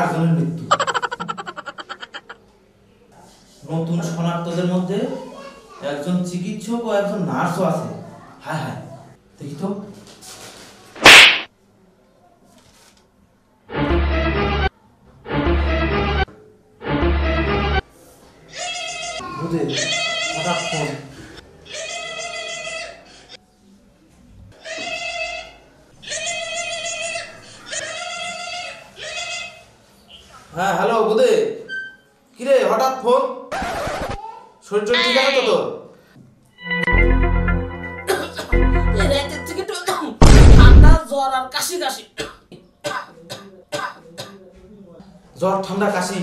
জনের মৃত্যু। নতুন শনাক্তদের মধ্যে একজন চিকিৎসক ও একজন নার্সও আছে। হ্যাঁ হ্যাঁ, দেখি তো। হঠাৎ ফোন। হ্যাঁ হ্যালো বুদে, কিরে হঠাৎ ফোন? শরীর ঠিক আছে তো তোর? রাতের থেকে একটু ঠান্ডা জ্বর আর কাশি কাশি। জ্বর ঠান্ডা কাশি।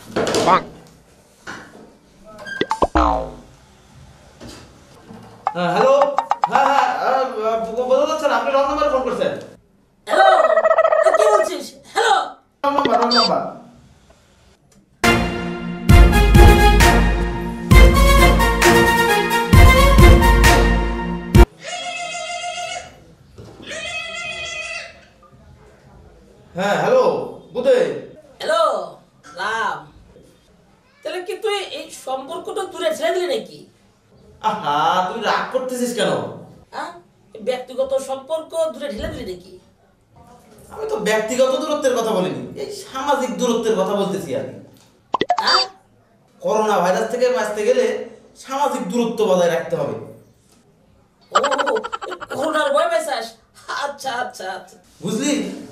হ্যাঁ হ্যালো, হ্যাঁ হ্যাঁ বোঝা যাচ্ছে না, আপনি রং নাম্বারে ফোন করছেন। হ্যালো, কি বলছিস? Hello, wrong number. হ্যাঁ হ্যালো বুদে। হ্যালো রাম, তাহলে কি তুই এই সম্পর্কটা দূরে ছেড়ে দিলি নাকি? আহা, তুই রাগ করতেছিস কেন? হ্যাঁ, ব্যক্তিগত সম্পর্ক দূরে ঠেলে দিলি নাকি? আমি তো ব্যক্তিগত দূরত্বের কথা বলিনি, এই সামাজিক দূরত্বের কথা বলতেছি আমি। হ্যাঁ, করোনা ভাইরাস থেকে বাঁচতে গেলে সামাজিক দূরত্ব বজায় রাখতে হবে। ও করোনার ভয় পাইছাস? আচ্ছা আচ্ছা আচ্ছা, বুঝলি?